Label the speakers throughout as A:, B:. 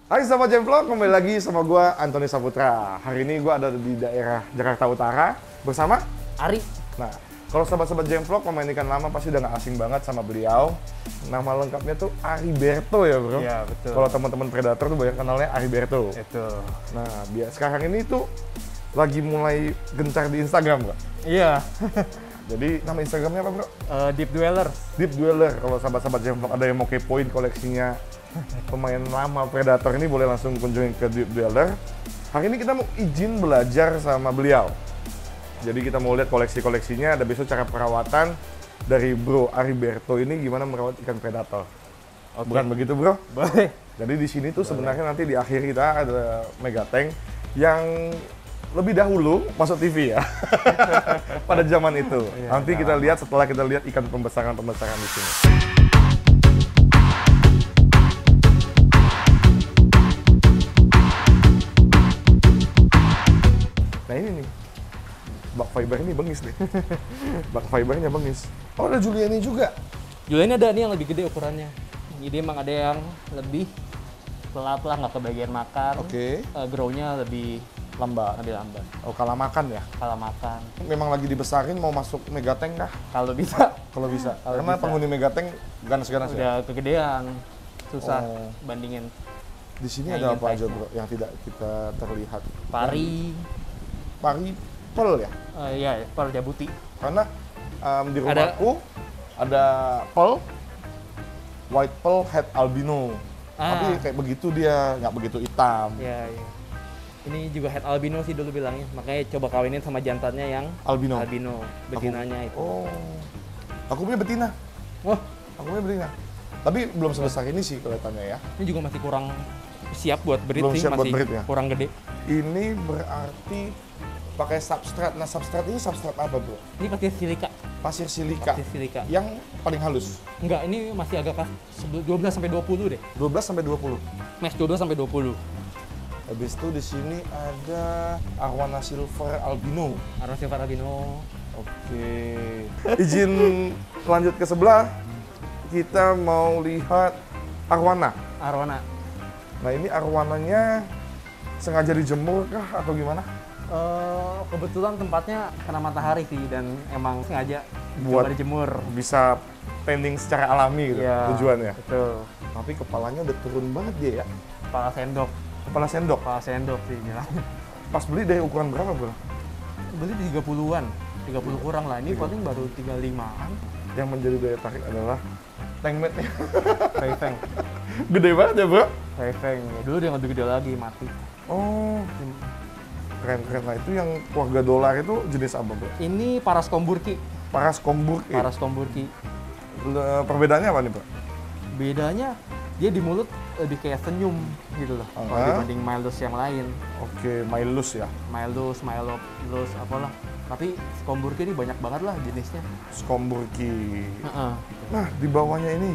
A: Hai Sahabat Jemvlog, kembali lagi sama gue Antoni Saputra. Hari ini gue ada di daerah Jakarta Utara bersama
B: Ari.
A: Nah, kalau sahabat-sahabat Jemvlog pemain ikan lama pasti udah gak asing banget sama beliau. Nama lengkapnya tuh Ariberto ya bro?
B: Iya betul.
A: Kalau teman-teman Predator tuh banyak kenalnya Ariberto.
B: Itu.
A: Nah, sekarang ini tuh lagi mulai gencar di Instagram, Bro.
B: Iya.
A: Jadi nama Instagramnya apa, Bro?
B: Deep Dweller.
A: Deep Dweller. Kalau sahabat-sahabat Jemvlog ada yang mau kepoin koleksinya pemain lama Predator ini, boleh langsung kunjungi ke Deep Dweller. Hari ini kita mau izin belajar sama beliau. Jadi kita mau lihat koleksi-koleksinya, ada besok cara perawatan dari Bro Ariberto ini gimana merawat ikan predator.
B: Oke.
A: Bukan begitu, Bro?
B: Boleh.
A: Jadi di sini tuh sebenarnya nanti di akhir kita ada mega tank yang lebih dahulu masuk TV ya. Pada zaman itu.
B: Iya,
A: Nanti kita lihat setelah kita lihat ikan pembesaran-pembesaran di sini. Nah ini nih, bak fiber ini bengis nih. Bak fibernya bengis. Oh ada Juliani juga?
B: Julian ada nih yang lebih gede ukurannya. Jadi emang ada yang lebih pelat lah, nggak kebagian makan.
A: Oke.
B: Grow-nya lebih
A: Lambat.
B: lambat.
A: Oh kalah makan ya?
B: Kalau makan,
A: Memang lagi dibesarin mau masuk megatank kah?
B: kalau bisa
A: Kalau bisa.
B: Kalau
A: Karena
B: bisa.
A: penghuni megatank ganas-ganas ya?
B: udah kegedean, susah
A: Oh.
B: bandingin.
A: Di sini
B: Nah,
A: ada
B: ingin
A: apa aja
B: size-nya.
A: bro yang tidak kita terlihat?
B: Pari,
A: Pari pearl ya?
B: iya, pari jabuti.
A: Karena di rumahku ada pearl, white pearl head albino. Tapi kayak begitu dia, nggak begitu hitam.
B: Iya, iya. Ini juga head albino sih dulu bilangnya. Makanya coba kawinin sama jantannya yang
A: Albino.
B: albino, betinanya itu.
A: Oh, aku punya betina.
B: Wah,
A: Aku punya betina. Tapi belum sebesar ini sih kelihatannya ya.
B: ini juga masih kurang siap buat breed
A: Belum
B: sih,
A: siap buat
B: masih
A: breed ya?
B: kurang gede.
A: Ini berarti pakai substrat. Nah substrat ini substrat apa bro?
B: Ini pasti silika,
A: Pasir silika.
B: pasti silika.
A: Yang paling halus.
B: Enggak, ini masih agak 12 sampai 20 deh.
A: 12 sampai 20.
B: Max 12 sampai 20.
A: Habis itu di sini ada Arwana Silver Albino.
B: Arwana Silver albino.
A: Oke. Izin lanjut ke sebelah. Kita mau lihat Arwana.
B: Arwana.
A: Nah ini arwananya sengaja dijemur kah atau gimana?
B: Kebetulan tempatnya kena matahari sih dan emang sengaja
A: Buat
B: coba dijemur.
A: bisa tending secara alami gitu
B: Iya,
A: tujuannya.
B: Betul.
A: Tapi kepalanya udah turun banget dia ya.
B: Kepala sendok.
A: Kepala sendok.
B: Kepala sendok sih bilang.
A: Pas beli dari ukuran berapa bro?
B: Beli di 30-an. 30 kurang lah. Ini paling baru 35-an.
A: Yang menjadi daya tarik adalah tankmate-nya.
B: Ray Feng.
A: Gede banget ya bro?
B: Ray Feng. Ya, dulu dia lebih gede lagi, mati.
A: Oh, keren-keren. Nah itu yang keluarga dolar itu jenis apa bro?
B: Ini Paras Komburki.
A: Paras Komburki.
B: Paras Komburki.
A: Perbedaannya apa nih bro?
B: Bedanya dia di mulut lebih kayak senyum gitu loh. Kalau dibanding Mildus yang lain.
A: Oke, Mylus ya.
B: Mildus, Mylus, apalah. Tapi Komburki ini banyak banget lah jenisnya.
A: Skomburki.
B: Heeh.
A: Nah di bawahnya ini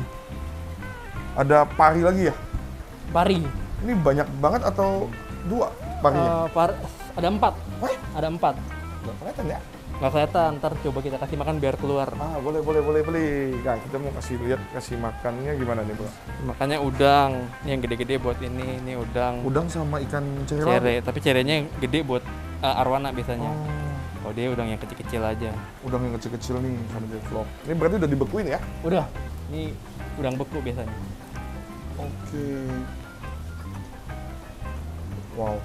A: ada pari lagi ya?
B: Pari.
A: Ini banyak banget atau dua parinya?
B: Ada 4.
A: Wah,
B: Ada 4.
A: nggak kelihatan ya?
B: Nggak kelihatan, ntar coba kita kasih makan biar keluar.
A: Ah, boleh. Nah, kita mau kasih lihat, kasih makannya gimana nih, Bro?
B: Makanya udang, ini yang gede-gede buat ini udang.
A: Udang sama ikan cere laut?
B: Cere, tapi cerenya yang gede buat arwana biasanya.
A: Oh,
B: Oh dia udang yang kecil-kecil aja.
A: udang yang kecil-kecil nih sama di vlog. Ini berarti udah dibekuin ya?
B: Udah, ini udang beku biasanya.
A: Oke. Wow.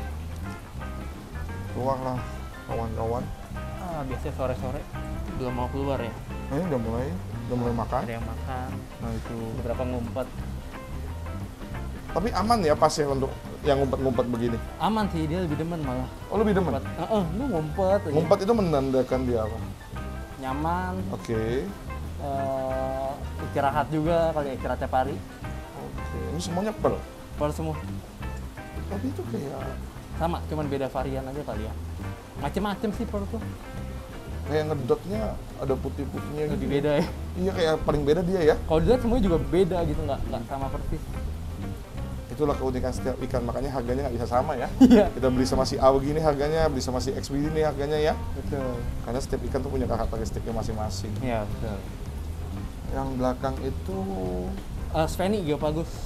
A: Keluarlah kawan-kawan.
B: Biasanya sore-sore belum mau keluar ya.
A: Nah, ini udah mulai makan.
B: Ada yang makan,
A: Nah, itu.
B: beberapa ngumpet.
A: Tapi aman ya pas ya untuk yang ngumpet-ngumpet begini?
B: Aman sih, dia lebih demen malah.
A: Oh, lebih demen?
B: Lu ngumpet aja.
A: Ngumpet itu menandakan dia apa?
B: Nyaman,
A: Oke.
B: istirahat juga kali ya, istirahat tiap hari.
A: Oke. Ini semuanya pearl.
B: Pearl semua.
A: Tapi itu kayak
B: Sama, cuman beda varian aja kali ya. Macem-macem sih pearl tuh.
A: ngedotnya ada putih-putihnya
B: Lebih
A: gitu.
B: beda ya.
A: Iya kayak paling beda dia ya.
B: Kalau dilihat semuanya juga beda gitu, nggak sama persis.
A: Itulah keunikan setiap ikan, makanya harganya nggak bisa sama ya.
B: Iya.
A: Kita beli sama si AW gini harganya, beli sama si XB ini harganya ya.
B: Betul.
A: Karena setiap ikan tuh punya karakteristiknya masing-masing.
B: Iya betul.
A: Yang belakang itu
B: Sveni Geopagus.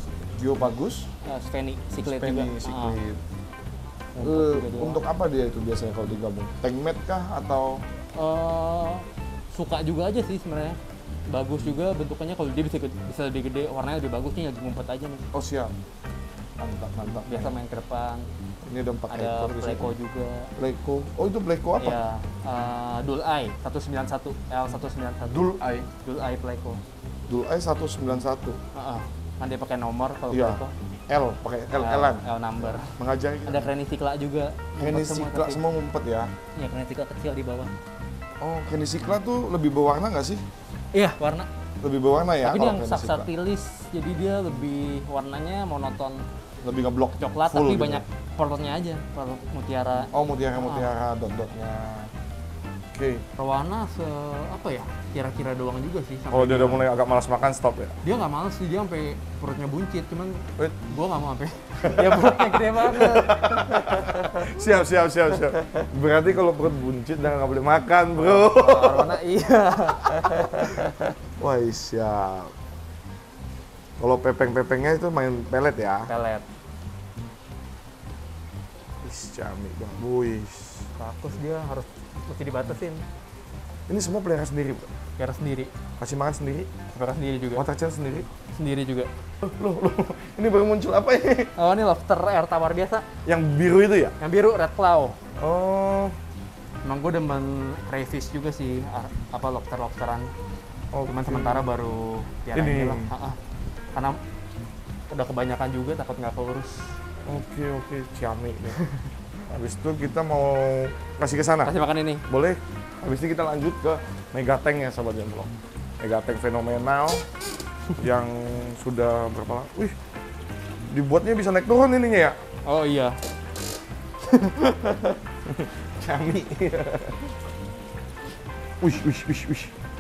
A: Geopagus,
B: Spheny Cichlid
A: Spheny
B: juga.
A: Cichlid.
B: Juga dia.
A: Untuk apa dia itu biasanya kalau digabung? Tank mate kah atau
B: Suka juga aja sih sebenarnya. Bagus juga bentukannya, kalau dia bisa lebih gede, warnanya lebih bagus nih, lagi ngumpet aja nih.
A: oh siap. Mantap.
B: Biasa main ke depan.
A: Ini ada 4
B: Ada
A: ekor di
B: Pleco
A: sini.
B: juga.
A: Pleco. Oh itu Pleco apa?
B: Ya, Dual Eye 191 L191.
A: Dual Eye.
B: Dual Eye Pleco.
A: Dual Eye 191.
B: Kan dia pakai nomor kalau
A: Iya.
B: Pleco.
A: L pakai L-an.
B: L number.
A: Mengajari.
B: Ada Cranisikla juga.
A: Cranisikla semua ngumpet ya.
B: Iya, Cranisikla kecil di bawah.
A: Oh, Cranisikla tuh lebih berwarna nggak sih?
B: Iya, warna.
A: Lebih berwarna ya.
B: Tapi dia
A: kalau
B: yang
A: Cranisikla.
B: saksatilis, jadi dia lebih warnanya monoton
A: Lebih ngeblok
B: coklat,
A: full
B: tapi
A: gitu.
B: banyak pearlnya aja, pearl mutiara.
A: Oh, mutiara dot-dotnya. Oke.
B: Perwana apa ya? Kira-kira doang juga sih. sampai
A: Kalau dia udah mulai agak malas makan, stop ya.
B: Dia nggak males sih, dia sampai perutnya buncit, cuman
A: Wait.
B: gua nggak mau sampai. Dia perutnya gede banget.
A: Siap. Berarti kalau perut buncit dan nggak boleh makan, bro.
B: Perwana iya.
A: Wah, siap. Kalau pepeng-pepengnya itu main pelet ya.
B: Pelet.
A: Ciamik banget. Wih.
B: Rakus dia mesti dibatasin.
A: Ini semua pelihara sendiri, Bro.
B: Biar sendiri.
A: Kasih makan sendiri,
B: Biar sendiri juga.
A: water channel sendiri.
B: Sendiri juga.
A: Loh. Ini baru muncul apa ini?
B: Oh, ini lobster air tawar biasa.
A: Yang biru itu ya?
B: Yang biru red claw.
A: Oh.
B: Emang gue demen crayfish juga sih, lobster-lobsteran.
A: Oh,
B: Cuman sementara baru piara
A: Ini.
B: ini lah. Karena udah kebanyakan juga, takut nggak keurus.
A: Oke, ciamik nih. Habis itu kita mau kasih ke sana.
B: Kasih makan ini.
A: Boleh. Habis ini kita lanjut ke Megatank ya, sahabat Jemplok. Megatank fenomenal yang sudah berapa lama? Wih, dibuatnya bisa naik turun ininya ya?
B: Oh iya.
A: Cami. Wih.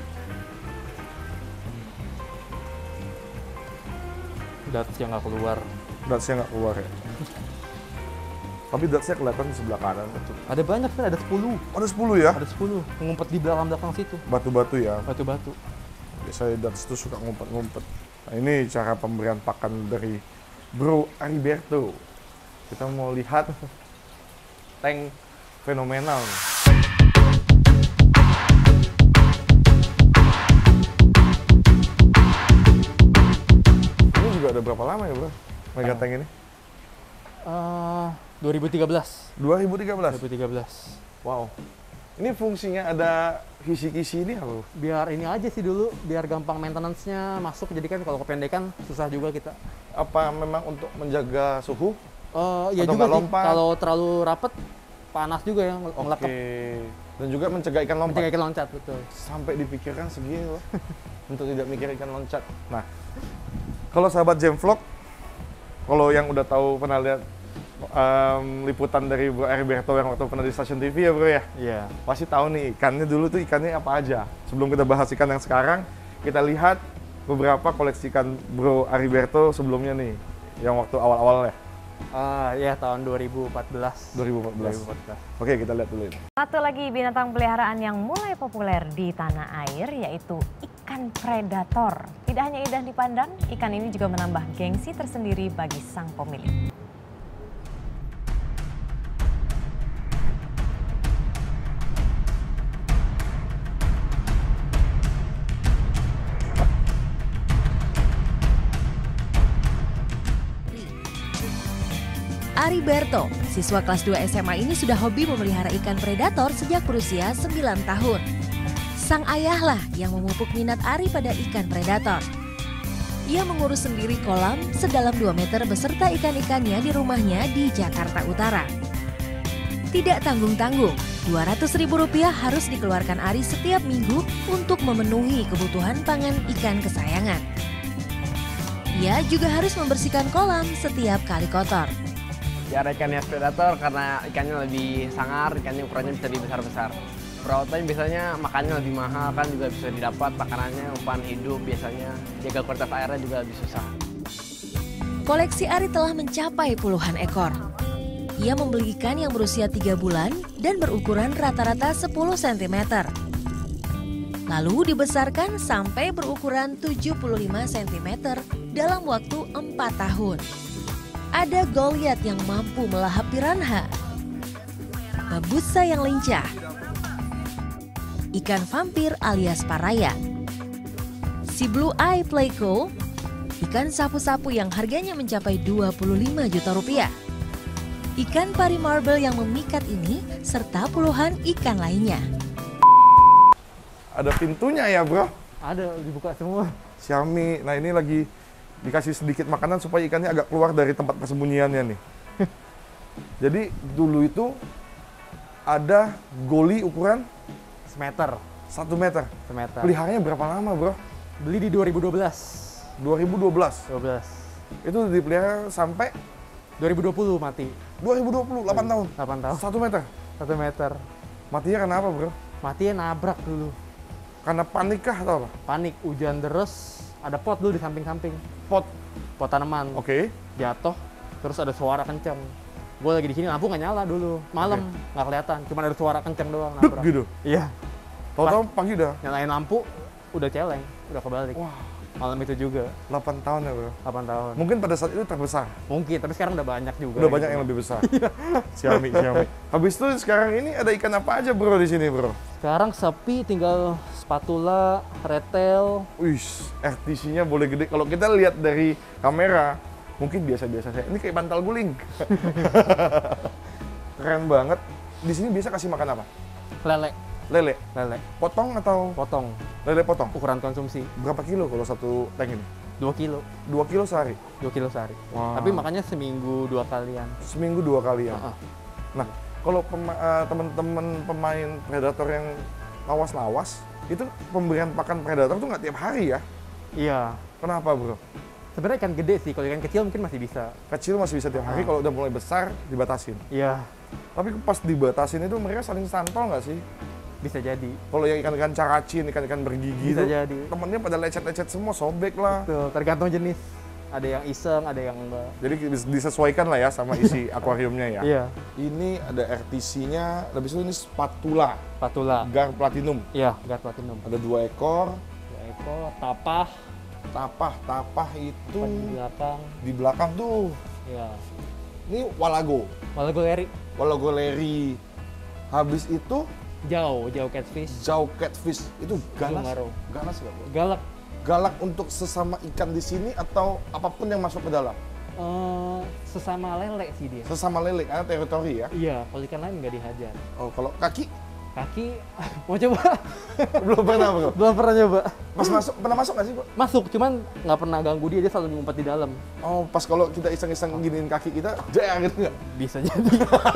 B: Datsnya nggak keluar.
A: Datsnya nggak keluar ya? Tapi datsnya kelihatan di sebelah kanan.
B: Ada banyak kan, ada 10.
A: Ada 10 ya?
B: Ada 10. Ngumpet di belakang situ.
A: Batu-batu ya?
B: Batu-batu.
A: Biasanya dats itu suka ngumpet-ngumpet. Nah ini cara pemberian pakan dari Bro Ariberto. Kita mau lihat tank fenomenal nih. Ini juga udah berapa lama ya, Bro? Megatank ini?
B: 2013.
A: 2013. Wow. Ini fungsinya ada kisi-kisi ini apa?
B: Biar ini aja sih dulu, biar gampang maintenance-nya masuk. Jadi kan kalau kependekan susah juga kita.
A: Apa memang untuk menjaga suhu?
B: Ya
A: Atau
B: juga
A: nggak
B: sih,
A: lompat?
B: kalau terlalu rapet panas juga ya ngelekep.
A: Dan juga mencegah ikan lompat.
B: Mencegah ikan loncat, betul.
A: Sampai dipikirkan segini loh. Untuk tidak mikir ikan loncat. Nah, kalau sahabat Jemvlog, kalau yang udah tahu pernah lihat liputan dari Bro Ariberto yang waktu pernah di stasiun TV ya, Bro ya?
B: Iya.
A: Pasti tahu nih ikannya dulu tuh ikannya apa aja. Sebelum kita bahas ikan yang sekarang, kita lihat beberapa koleksi ikan Bro Ariberto sebelumnya nih, yang waktu awal-awal ya.
B: Ya tahun 2014.
A: 2014. Oke, kita lihat dulu ini.
C: Satu lagi binatang peliharaan yang mulai populer di tanah air yaitu ikan predator. Tidak hanya indah dipandang, ikan ini juga menambah gengsi tersendiri bagi sang pemilik.
D: Ariberto, siswa kelas 2 SMA ini sudah hobi memelihara ikan predator sejak berusia 9 tahun. Sang ayahlah yang memupuk minat Ari pada ikan predator. Ia mengurus sendiri kolam sedalam 2 meter beserta ikan-ikannya di rumahnya di Jakarta Utara. Tidak tanggung-tanggung, Rp200.000 harus dikeluarkan Ari setiap minggu untuk memenuhi kebutuhan pangan ikan kesayangan. Ia juga harus membersihkan kolam setiap kali kotor.
E: Biar ikannya predator karena ikannya lebih sangar, ikannya ukurannya bisa lebih besar-besar. Perawatannya biasanya makannya lebih mahal, kan juga bisa didapat makanannya, umpan hidup biasanya. Jaga kualitas airnya juga lebih susah.
D: Koleksi Ari telah mencapai puluhan ekor. Ia membeli ikan yang berusia 3 bulan dan berukuran rata-rata 10 cm. lalu dibesarkan sampai berukuran 75 cm dalam waktu 4 tahun. Ada Goliath yang mampu melahap piranha, Babusa yang lincah, ikan vampir alias paraya, si Blue Eye Pleco, ikan sapu-sapu yang harganya mencapai 25 juta rupiah, ikan pari marble yang memikat ini, serta puluhan ikan lainnya.
A: Ada pintunya ya bro?
B: Ada, dibuka semua.
A: Xiaomi, nah ini lagi dikasih sedikit makanan supaya ikannya agak keluar dari tempat persembunyiannya nih. Jadi dulu itu ada goli ukuran
B: Semeter.
A: 1 meter.
B: Semeter.
A: Peliharanya berapa lama bro?
B: Beli di 2012.
A: 2012.
B: 12.
A: Itu dipelihara sampai
B: 2020 mati.
A: 2020, 8 tahun.
B: 8 tahun.
A: 1 meter.
B: 1 meter.
A: Matinya karena apa bro?
B: Matinya nabrak dulu.
A: Karena panik kah atau apa?
B: Panik, hujan deras, ada pot dulu di samping-samping.
A: Pot.
B: Pot tanaman.
A: Oke.
B: Jatuh, terus ada suara kencang. Gue lagi di sini, lampu nggak nyala dulu. Malam, nggak kelihatan. Cuma ada suara kencang doang.
A: Duk
B: Nabrak.
A: gitu.
B: Iya.
A: Tahu-tahu pagi udah.
B: Nyalain lampu, udah celeng. Udah kebalik.
A: Wah,
B: Malam itu juga,
A: 8 tahun ya bro.
B: 8 tahun.
A: Mungkin pada saat itu terbesar.
B: Mungkin, tapi sekarang udah banyak juga.
A: Udah banyak
B: gitu.
A: yang lebih besar. Xiaomi. Habis itu sekarang ini ada ikan apa aja bro di sini bro?
B: Sekarang sepi, tinggal spatula, retel.
A: Wih, RTC-nya boleh gede. Kalau kita lihat dari kamera, mungkin biasa-biasa saja. Ini kayak bantal guling. Keren banget. Di sini biasa kasih makan apa?
B: Lele.
A: Lele.
B: Lele.
A: Potong atau
B: Potong.
A: lele potong?
B: Ukuran konsumsi.
A: Berapa kilo kalau satu tank ini?
B: 2 kilo.
A: 2 kilo sehari?
B: 2 kilo sehari.
A: Wah.
B: Tapi makannya seminggu 2 kalian.
A: Seminggu 2 kali ya?
B: Heeh.
A: Nah, kalau teman-teman pemain predator yang lawas-lawas, itu pemberian pakan predator tuh nggak tiap hari ya?
B: Iya.
A: Kenapa bro?
B: Sebenarnya ikan gede sih, kalau ikan kecil mungkin masih bisa.
A: Kecil masih bisa tiap hari, kalau udah mulai besar dibatasin.
B: Iya,
A: Tapi pas dibatasin itu mereka saling santol nggak sih?
B: bisa jadi.
A: Kalau yang ikan-ikan caracin, ikan-ikan bergigi
B: Bisa
A: itu,
B: jadi.
A: temennya pada lecet-lecet semua, sobek lah.
B: Tuh, tergantung jenis. Ada yang iseng, ada yang enggak.
A: Jadi disesuaikan lah ya sama isi akuariumnya ya.
B: Iya,
A: Ini ada RTC-nya, lebih itu ini spatula,
B: patula.
A: gar platinum.
B: Iya, gar platinum.
A: Ada 2 ekor,
B: 2 ekor, tapah,
A: tapah itu
B: pas di belakang.
A: di belakang tuh.
B: Iya.
A: Ini walago,
B: Walagoleri.
A: walago leri. Habis itu
B: Jauh catfish.
A: jauh catfish. Itu ganas,
B: Jungaro.
A: ganas nggak bro?
B: Galak.
A: Galak untuk sesama ikan di sini atau apapun yang masuk ke dalam?
B: Sesama lele sih dia.
A: Sesama lele, karena teritori ya.
B: Iya, kalau ikan lain nggak dihajar.
A: Oh, kalau kaki
B: Kaki, mau coba?
A: belum pernah bro.
B: Belum pernah nyoba.
A: Pas masuk, pernah masuk nggak sih bro?
B: Masuk, cuman nggak pernah ganggu dia selalu ngumpet di dalam.
A: Oh, pas kalau kita iseng-iseng giniin kaki kita, der gitu nggak?
B: Bisa jadi.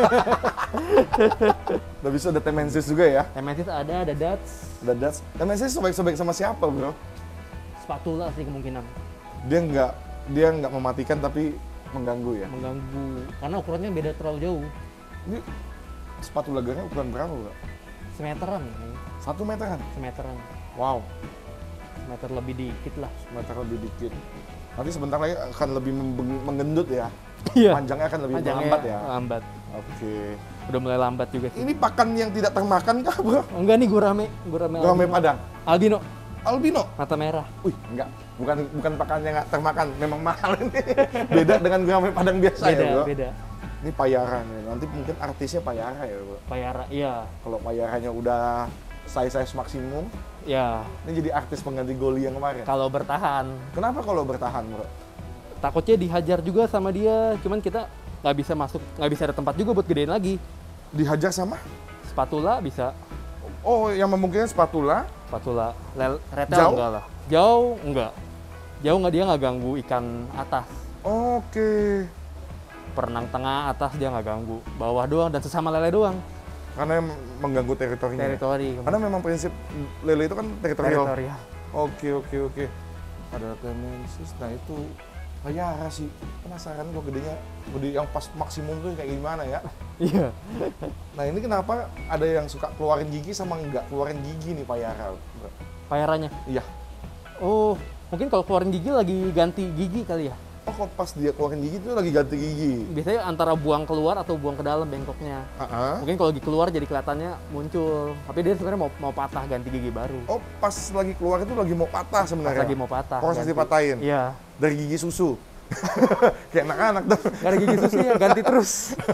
A: Udah bisa ada temensis juga ya.
B: Temesis ada dats,
A: Ada dats. Temensis sobek-sobek sama siapa bro?
B: spatula sih kemungkinan
A: Dia nggak mematikan tapi mengganggu ya.
B: mengganggu. Karena ukurannya beda terlalu jauh.
A: Ini spatula garnya ukuran berapa bro?
B: Semeteran ini.
A: 1 meteran.
B: Semeteran.
A: Wow,
B: Semeter lebih dikit lah.
A: meter lebih dikit. Nanti sebentar lagi akan lebih mengendut ya.
B: Iya.
A: Panjangnya akan lebih
B: Panjangnya
A: lambat ya.
B: Lambat.
A: Oke.
B: Udah mulai lambat juga sih.
A: Ini pakan yang tidak termakan kah bro?
B: Oh, enggak nih gurame.
A: Gurame
B: albino.
A: padang.
B: Albino.
A: Albino.
B: Mata merah.
A: Wih, enggak. Bukan pakan yang nggak termakan. Memang mahal ini. Beda dengan gurame padang biasa ya bro.
B: Beda.
A: Ini payara nih. Nanti mungkin artisnya payara ya bro.
B: Payara, iya.
A: Kalau payaranya udah size maksimum,
B: Ya,
A: ini jadi artis pengganti goli yang kemarin.
B: kalau bertahan.
A: Kenapa kalau bertahan bro?
B: Takutnya dihajar juga sama dia. Cuman kita nggak bisa masuk, nggak bisa ada tempat juga buat gedein lagi.
A: Dihajar sama?
B: Spatula bisa.
A: Oh, yang memungkinkan spatula.
B: Spatula. Retel
A: Jauh?
B: enggak lah. Jauh enggak. Jauh nggak, dia nggak ganggu ikan atas.
A: Oke.
B: Perenang tengah, atas dia nggak ganggu. Bawah doang dan sesama lele doang.
A: Karena yang mengganggu teritorinya.
B: Teritori.
A: Karena memang prinsip lele itu kan teritorial.
B: Teritorial.
A: Oke. Ada temensis. Nah itu payara sih. Penasaran kok gedenya. Gede yang pas maksimum tuh kayak gimana ya.
B: Iya.
A: Nah ini kenapa ada yang suka keluarin gigi sama nggak keluarin gigi nih payara? bro?
B: Payaranya.
A: Iya.
B: Oh, mungkin kalau keluarin gigi lagi ganti gigi kali ya.
A: Oh, kalau pas dia keluarin gigi itu lagi ganti gigi.
B: Biasanya antara buang keluar atau buang ke dalam bengkoknya. Mungkin kalau lagi keluar jadi kelihatannya muncul, tapi dia sebenarnya mau patah ganti gigi baru.
A: Oh, pas lagi keluar itu lagi mau patah sebenarnya.
B: Pas lagi mau patah.
A: Proses
B: ganti.
A: dipatahin.
B: Iya.
A: Dari gigi susu. Kayak anak-anak dong.
B: Gak ada gigi susu ya, ganti terus.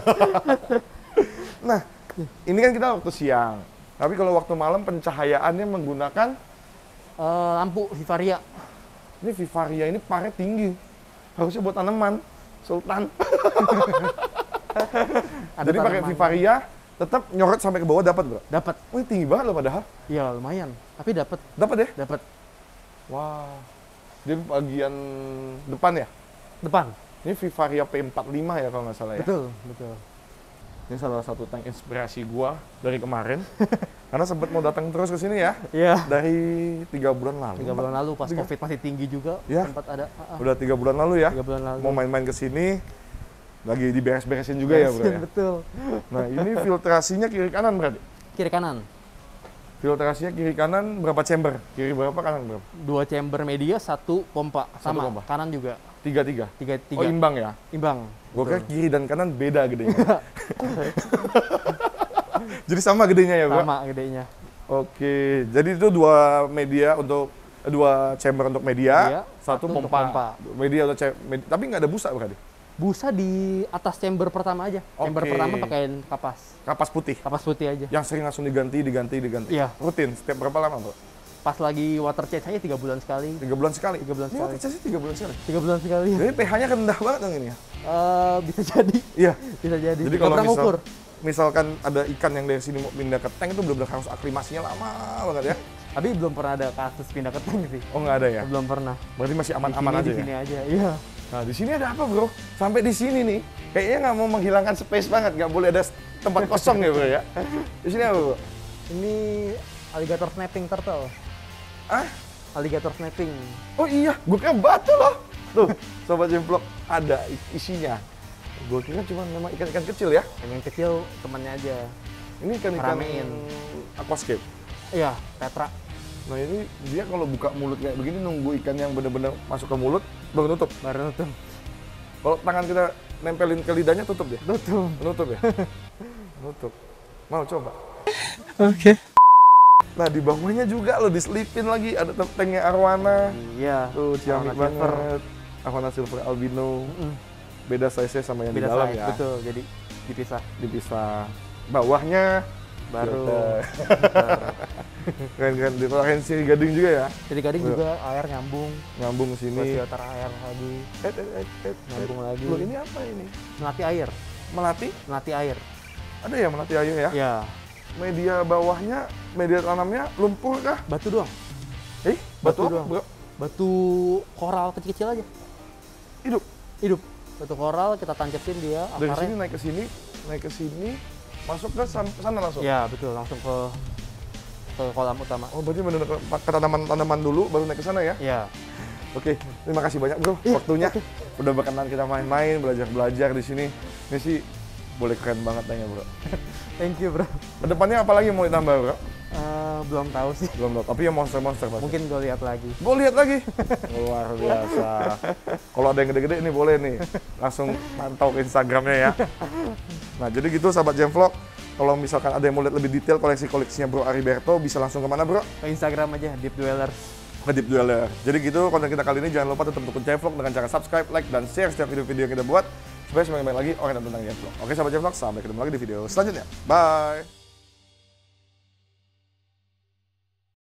A: Nah, ini kan kita waktu siang. Tapi kalau waktu malam pencahayaannya menggunakan
B: Lampu Vivaria.
A: ini Vivaria, ini paret tinggi. Harusnya buat tanaman, Sultan. Jadi pakai Vivaria, tetap nyorot sampai ke bawah dapat, Bro?
B: Dapat.
A: Oh, ini tinggi banget loh padahal.
B: Iya, lumayan. Tapi dapat.
A: Dapat ya?
B: Dapat.
A: Wow. Dia bagian depan ya?
B: Depan.
A: Ini Vivaria P45 ya kalau nggak salah ya?
B: Betul, betul.
A: Ini salah satu tank inspirasi gua dari kemarin. Karena sempat mau datang terus ke sini ya.
B: Iya.
A: Dari 3 bulan lalu.
B: 3 bulan lalu pas
A: Tiga.
B: Covid masih tinggi juga,
A: Ya.
B: sempat ada.
A: Udah 3 bulan lalu ya.
B: 3 bulan lalu.
A: Mau main-main ke sini, lagi diberes-beresin juga ya, Bro ya?
B: Betul.
A: Nah, ini filtrasinya kiri kanan berarti?
B: Kiri kanan.
A: Filtrasinya kiri kanan berapa chamber? Kiri berapa, kanan berapa?
B: 2 chamber media, 1 pompa.
A: Satu
B: Sama,
A: pompa.
B: kanan juga.
A: 3-3?
B: 3.
A: Oh, imbang ya?
B: Imbang.
A: Gua kira
B: Betul.
A: kiri dan kanan beda gedenya. Jadi sama gedenya ya, Bro?
B: Sama gedenya.
A: Oke, jadi itu 2 media untuk 2 chamber untuk media,
B: Media,
A: 1
B: satu untuk
A: pompa.
B: pompa.
A: Media atau tapi nggak ada busa berarti?
B: Busa di atas chamber pertama aja. Chamber
A: Oke.
B: pertama pakaiin kapas.
A: Kapas putih.
B: Kapas putih aja.
A: Yang sering langsung diganti.
B: Iya.
A: Rutin, setiap berapa lama, Bro?
B: Pas lagi water change aja 3 bulan sekali.
A: 3 bulan sekali?
B: 3 bulan
A: Ini
B: sekali.
A: waktu saya sih 3 bulan sekali.
B: 3 bulan sekali.
A: Jadi pH-nya rendah banget dong ini ya?
B: Bisa jadi.
A: Iya.
B: Bisa jadi.
A: Jadi
B: Nggak
A: kalau
B: pernah ngukur.
A: misalkan ada ikan yang dari sini mau pindah ke tank itu benar-benar harus aklimasinya lama banget ya?
B: Tapi belum pernah ada kasus pindah ke tank sih.
A: Oh, nggak ada ya?
B: Belum pernah.
A: Berarti masih
B: Di
A: aman-aman
B: sini,
A: aja
B: di
A: ya?
B: sini aja. Iya.
A: Nah, di sini ada apa, Bro? Sampai di sini nih, kayaknya nggak mau menghilangkan space banget, nggak boleh ada tempat kosong ya, Bro ya? Di sini apa, Bro?
B: Ini alligator snapping turtle.
A: Ah?
B: Alligator snapping.
A: Oh iya, gue kira batu loh. Tuh, Sobat Jemplok, ada isinya. Gue kira cuma memang ikan-ikan kecil ya.
B: Yang kecil temannya aja.
A: Ini ikan-ikan
B: Ramein.
A: aquascape.
B: Iya, tetra.
A: Nah ini dia kalau buka mulut kayak begini nunggu ikan yang benar-benar masuk ke mulut baru nutup.
B: Baru tuh.
A: Kalau tangan kita nempelin ke lidahnya tutup dia.
B: Tutup.
A: Nutup ya. Nutup. Mau coba?
B: Oke.
A: Nah di bawahnya juga lo diselipin lagi ada tanknya Arowana.
B: Iya.
A: Tuh ciamik
B: Arowana silver.
A: banget. Arowana silver albino. Beda size-nya sama yang
B: Beda
A: di dalam
B: size,
A: ya.
B: betul. Jadi dipisah.
A: Dipisah. Bawahnya
B: Baru.
A: keren-keren. Ditolakin sini gading juga ya.
B: Jadi gading juga air nyambung.
A: Nyambung ke sini.
B: Filter air lagi. Nyambung lagi.
A: Loh ini apa ini?
B: Melati air.
A: Melati?
B: Melati air.
A: Ada ya melati air ya?
B: Iya.
A: Media bawahnya, media tanamnya lumpur kah?
B: Batu doang.
A: Batu apa,
B: doang.
A: Bro?
B: Batu koral kecil-kecil aja.
A: Hidup.
B: Hidup. Batu koral kita tancapin dia
A: Dari
B: akarnya.
A: sini naik ke sini, masuk ke sana langsung.
B: Iya, betul. Langsung ke kolam utama.
A: Oh, berarti benar-benar ke tanaman-tanaman dulu baru naik ke sana ya?
B: Iya.
A: Oke, terima kasih banyak, Bro, waktunya. Udah berkenan kita main-main, belajar-belajar di sini. Ini sih boleh keren banget ya, Bro.
B: Thank you, bro.
A: Kedepannya apa lagi yang mau ditambah, Bro?
B: Belum tahu sih.
A: Belum tahu, tapi ya monster-monster pasti.
B: Mungkin gue lihat lagi.
A: Gue lihat lagi. Luar biasa. Kalau ada yang gede-gede ini boleh nih. Langsung pantau ke Instagramnya ya. Nah, jadi gitu sahabat Jemvlog. Kalau misalkan ada yang mau lihat lebih detail koleksi-koleksinya Bro Ariberto, bisa langsung kemana, Bro?
B: Ke Instagram aja, Deep Dwellers.
A: Ke Deep Dweller. Jadi gitu konten kita kali ini, jangan lupa tetap dukung Jemvlog dengan cara subscribe, like, dan share setiap video-video yang kita buat supaya semakin banyak lagi orang yang tentang Jemvlog. Oke sahabat Jemvlog, sampai ketemu lagi di video selanjutnya. Bye!